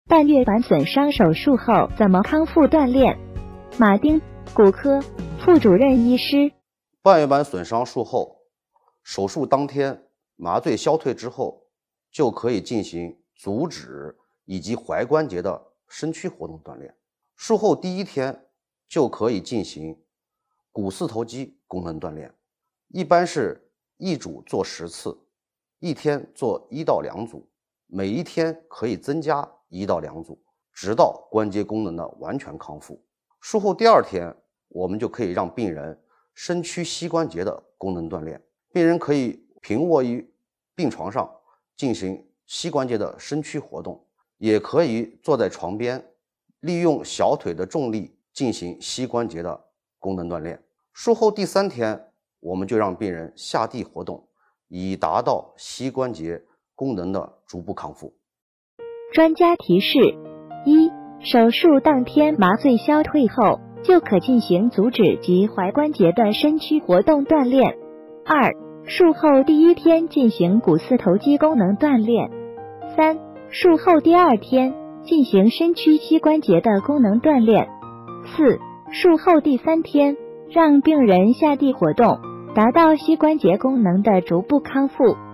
半月板损伤手术后怎么康复锻炼？马丁，骨科副主任医师。 半月板损伤术后，手术当天麻醉消退之后，就可以进行足趾以及踝关节的身躯活动锻炼。术后第一天就可以进行股四头肌功能锻炼，一般是一组做10次，一天做1到2组，每一天可以增加1到2组，直到关节功能的完全康复。术后第2天，我们就可以让病人身躯膝关节的功能锻炼。病人可以平卧于病床上进行膝关节的身躯活动，也可以坐在床边，利用小腿的重力进行膝关节的功能锻炼。术后第3天，我们就让病人下地活动，以达到膝关节功能的逐步康复。 专家提示：一、手术当天麻醉消退后，就可进行足趾及踝关节的身躯活动锻炼。2、术后第1天进行股四头肌功能锻炼。3、术后第2天进行身躯膝关节的功能锻炼。4、术后第3天让病人下地活动，达到膝关节功能的逐步康复。